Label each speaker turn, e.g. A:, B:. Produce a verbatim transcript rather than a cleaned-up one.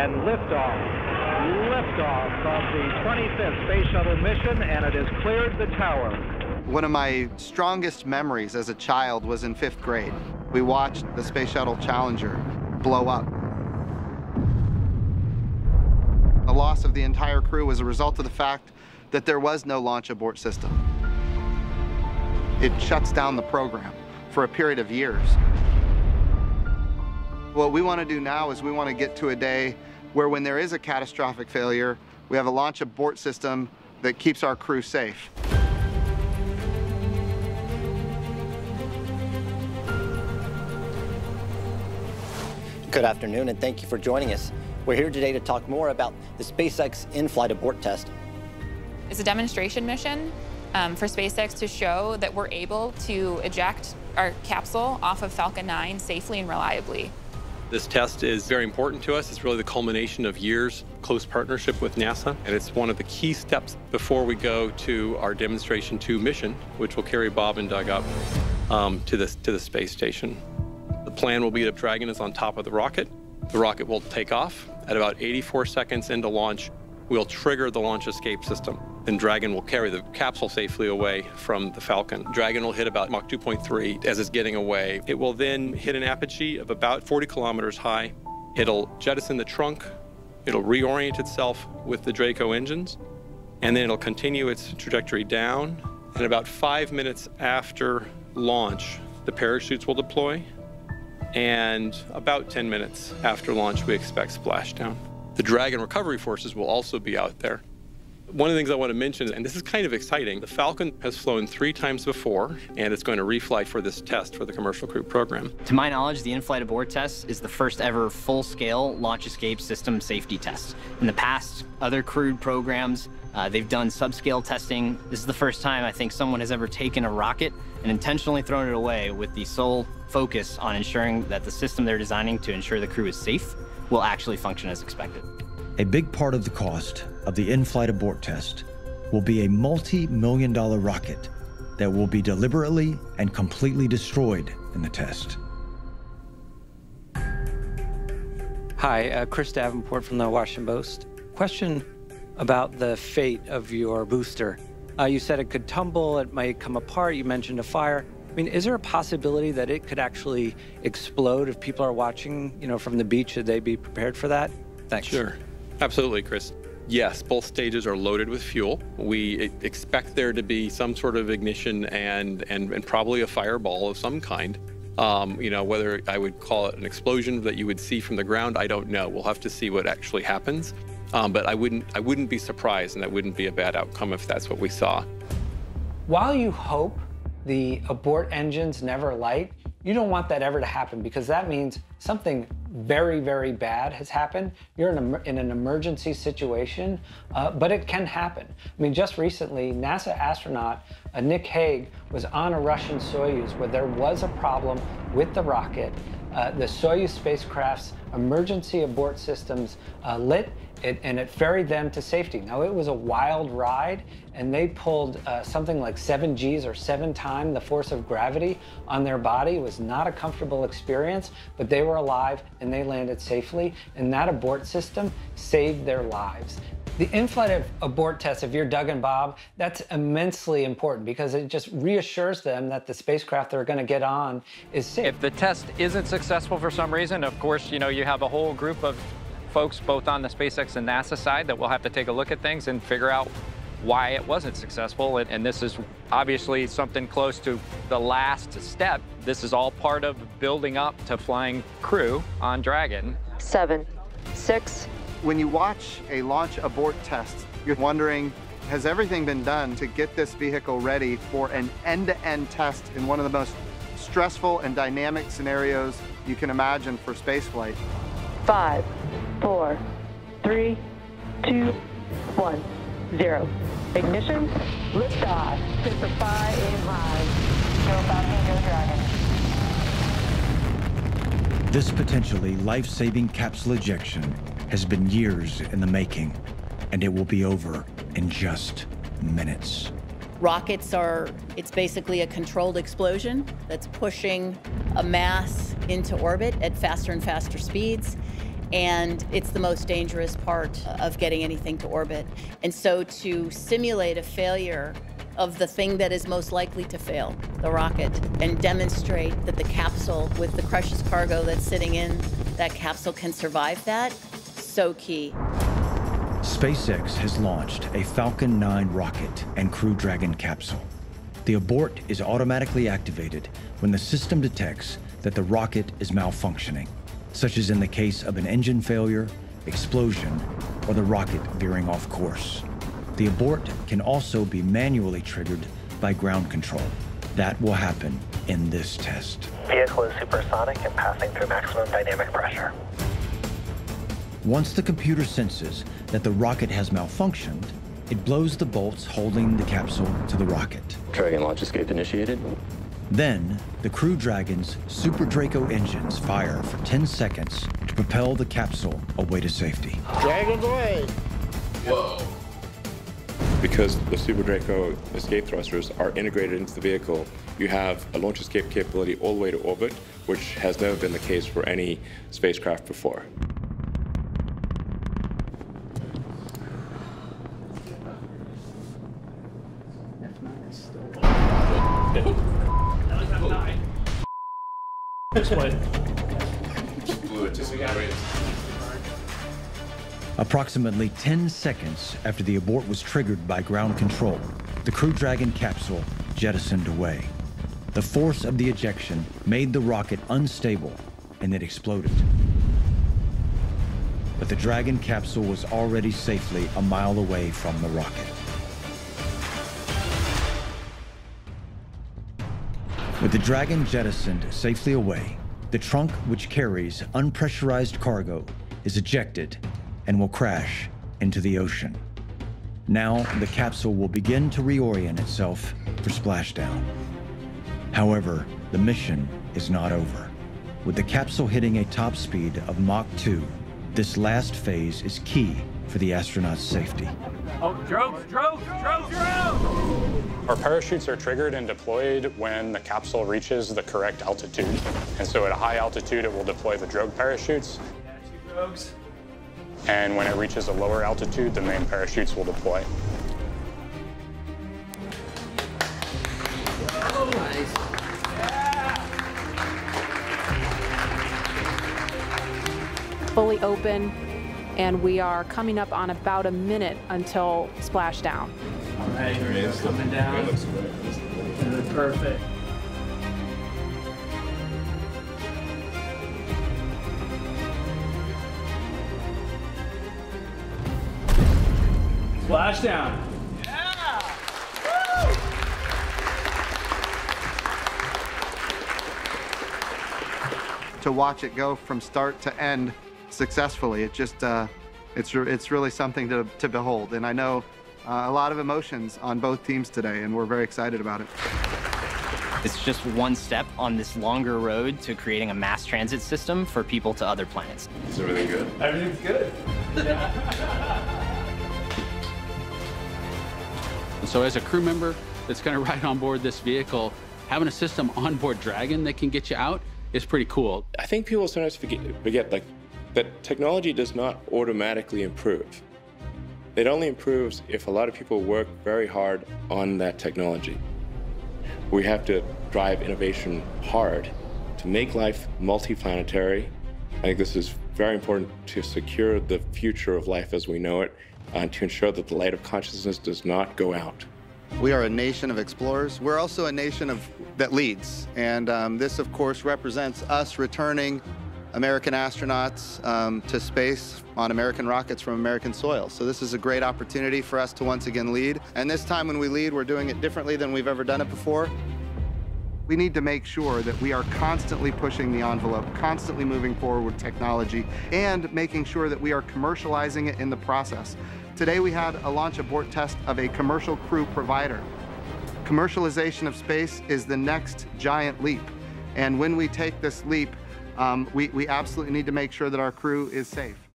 A: And liftoff. Liftoff of the twenty-fifth Space Shuttle mission, and it has cleared the tower.
B: One of my strongest memories as a child was in fifth grade. We watched the Space Shuttle Challenger blow up. The loss of the entire crew was a result of the fact that there was no launch abort system. It shuts down the program for a period of years. What we want to do now is we want to get to a day where when there is a catastrophic failure, we have a launch abort system that keeps our crew safe.
C: Good afternoon, and thank you for joining us. We're here today to talk more about the SpaceX in-flight abort test.
D: It's a demonstration mission um, for SpaceX to show that we're able to eject our capsule off of Falcon nine safely and reliably.
E: This test is very important to us. It's really the culmination of years of close partnership with NASA, and it's one of the key steps before we go to our Demonstration two mission, which will carry Bob and Doug up um, to, the, to the space station. The plan will be that Dragon is on top of the rocket. The rocket will take off. At about eighty-four seconds into launch, we'll trigger the launch escape system. Then Dragon will carry the capsule safely away from the Falcon. Dragon will hit about Mach two point three as it's getting away. It will then hit an apogee of about forty kilometers high. It'll jettison the trunk. It'll reorient itself with the Draco engines, and then it'll continue its trajectory down. And about five minutes after launch, the parachutes will deploy. And about ten minutes after launch, we expect splashdown. The Dragon recovery forces will also be out there. One of the things I want to mention, and this is kind of exciting, the Falcon has flown three times before, and it's going to refly for this test for the Commercial Crew Program.
F: To my knowledge, the in-flight abort test is the first ever full-scale launch escape system safety test. In the past, other crewed programs, uh, they've done subscale testing. This is the first time I think someone has ever taken a rocket and intentionally thrown it away with the sole focus on ensuring that the system they're designing to ensure the crew is safe will actually function as expected.
G: A big part of the cost of the in-flight abort test will be a multi-million dollar rocket that will be deliberately and completely destroyed in the test.
H: Hi, uh, Chris Davenport from the Washington Post. Question about the fate of your booster. Uh, you said it could tumble, it might come apart, you mentioned a fire. I mean, is there a possibility that it could actually explode if people are watching, you know, from the beach? Should they be prepared for that? Thanks.
E: Sure. Absolutely, Chris. Yes, both stages are loaded with fuel. We expect there to be some sort of ignition and, and, and probably a fireball of some kind. Um, you know, whether I would call it an explosion that you would see from the ground, I don't know. We'll have to see what actually happens. Um, but I wouldn't, I wouldn't be surprised, and that wouldn't be a bad outcome if that's what we saw.
H: While you hope the abort engines never light, you don't want that ever to happen, because that means something very, very bad has happened. You're in, a, in an emergency situation, uh, but it can happen. I mean, just recently, NASA astronaut uh, Nick Hague was on a Russian Soyuz where there was a problem with the rocket. Uh, the Soyuz spacecraft's emergency abort systems uh, lit, it, and it ferried them to safety. Now, it was a wild ride, and they pulled uh, something like seven G's or seven times the force of gravity on their body. It was not a comfortable experience, but they were alive and they landed safely, and that abort system saved their lives. The in-flight abort test, if you're Doug and Bob, that's immensely important because it just reassures them that the spacecraft they're going to get on is safe.
I: If the test isn't successful for some reason, of course, you know, you have a whole group of folks both on the SpaceX and NASA side that will have to take a look at things and figure out why it wasn't successful. And, and this is obviously something close to the last step. This is all part of building up to flying crew on Dragon.
J: Seven, six.
B: When you watch a launch abort test, you're wondering, has everything been done to get this vehicle ready for an end-to-end test in one of the most stressful and dynamic scenarios you can imagine for spaceflight?
J: Five, four, three, two, one, zero. Ignition, liftoff. Simplify, aim high. Go Falcon, go Dragon.
G: This potentially life-saving capsule ejection has been years in the making, and it will be over in just minutes.
K: Rockets are, it's basically a controlled explosion that's pushing a mass into orbit at faster and faster speeds. and it's the most dangerous part of getting anything to orbit. And so to simulate a failure of the thing that is most likely to fail, the rocket, and demonstrate that the capsule with the precious cargo that's sitting in that capsule can survive that, so key.
G: SpaceX has launched a Falcon nine rocket and Crew Dragon capsule. The abort is automatically activated when the system detects that the rocket is malfunctioning, such as in the case of an engine failure, explosion, or the rocket veering off course. The abort can also be manually triggered by ground control. That will happen in this test.
L: Vehicle is supersonic and passing through maximum dynamic pressure.
G: Once the computer senses that the rocket has malfunctioned, it blows the bolts holding the capsule to the rocket.
M: Dragon launch escape initiated.
G: Then, the Crew Dragon's Super Draco engines fire for ten seconds to propel the capsule away to safety.
N: Dragon's away!
M: Whoa. Because the Super Draco escape thrusters are integrated into the vehicle, you have a launch escape capability all the way to orbit, which has never been the case for any spacecraft before.
G: Approximately ten seconds after the abort was triggered by ground control, the Crew Dragon capsule jettisoned away. The force of the ejection made the rocket unstable, and it exploded. But the Dragon capsule was already safely a mile away from the rocket. With the Dragon jettisoned safely away, the trunk, which carries unpressurized cargo, is ejected and will crash into the ocean. Now, the capsule will begin to reorient itself for splashdown. However, the mission is not over. With the capsule hitting a top speed of Mach two, this last phase is key for the astronauts' safety.
O: Oh, drones, drones, drones, drones! Our parachutes are triggered and deployed when the capsule reaches the correct altitude. And so at a high altitude, it will deploy the drogue parachutes.
N: Yeah, two drogues.
O: And when it reaches a lower altitude, the main parachutes will deploy.
N: Oh, nice. Yeah.
P: Fully open, and we are coming up on about a minute until splashdown.
N: All right, here it is coming down. Perfect. Splashdown. Yeah! Woo!
B: To watch it go from start to end successfully, it just, uh, it's, it's really something to, to behold. And I know uh, a lot of emotions on both teams today, and we're very excited about it.
F: It's just one step on this longer road to creating a mass transit system for people to other planets.
M: Is everything good?
N: Everything's good.
Q: So as a crew member that's going to ride on board this vehicle, having a system on board Dragon that can get you out is pretty cool.
M: I think people sometimes forget, forget like, that technology does not automatically improve. It only improves if a lot of people work very hard on that technology. We have to drive innovation hard to make life multiplanetary. I think this is very important to secure the future of life as we know it, and to ensure that the light of consciousness does not go out.
B: We are a nation of explorers. We're also a nation of that leads. And um, this, of course, represents us returning American astronauts um, to space on American rockets from American soil. So this is a great opportunity for us to once again lead. And this time when we lead, we're doing it differently than we've ever done it before. We need to make sure that we are constantly pushing the envelope, constantly moving forward with technology, and making sure that we are commercializing it in the process. Today we had a launch abort test of a commercial crew provider. Commercialization of space is the next giant leap. And when we take this leap, um, we, we absolutely need to make sure that our crew is safe.